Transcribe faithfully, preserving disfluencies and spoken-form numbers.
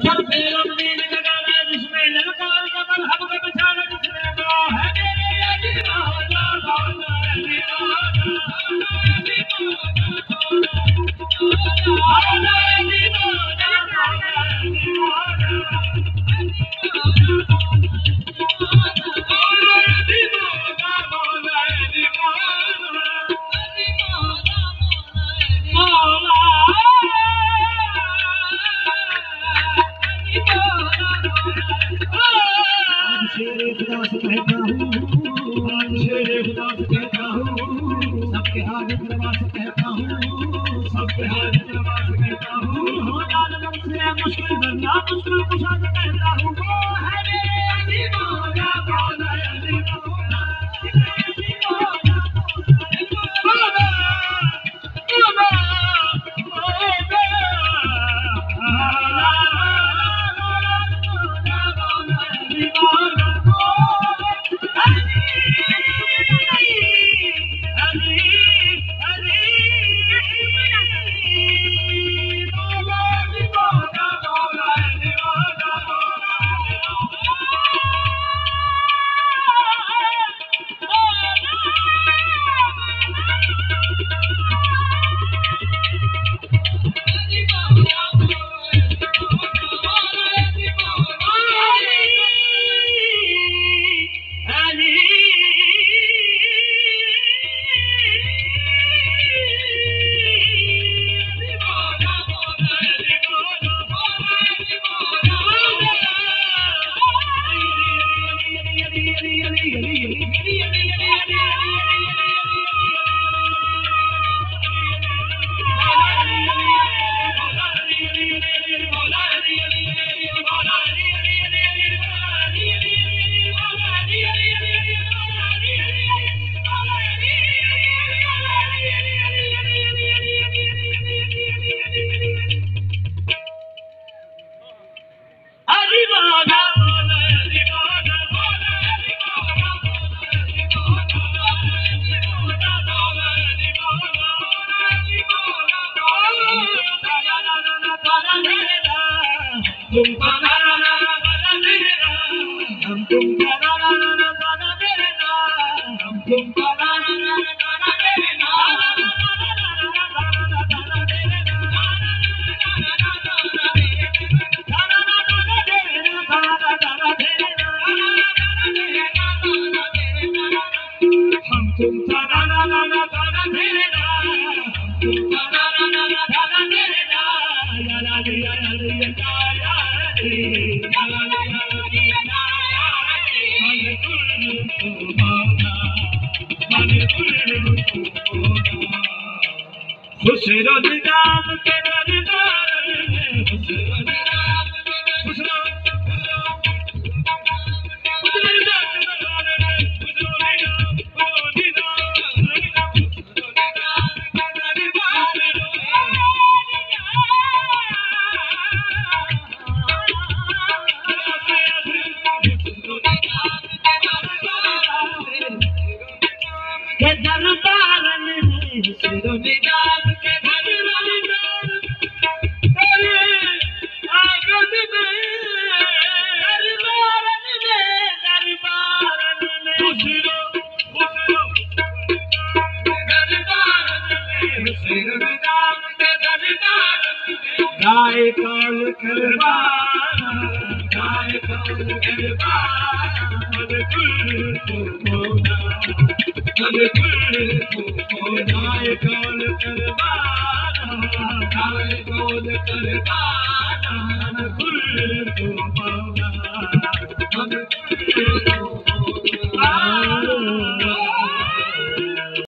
सबके आगे प्रवास कहता हूँ, सबके आगे प्रवास कहता हूँ, हो जाने से मुश्किल बनना मुश्किल कुशा कहता हूँ, वो है मेरे अली मौला मौला अली मौला अली मौला मौला खुसरो निजाम के दरबार में खुसरो निजाम खुसरो के दरबार में खुसरो निजाम के दरबार तेरे आगन में दरबार में दरबार में खुसरो खुसरो दरबार में खुसरो निजाम के दरबार में गाय काल करबार गाय काल करबार गुरु को मोना गाय कौन करवाना गाय कौन करवाना गुरु को पाना।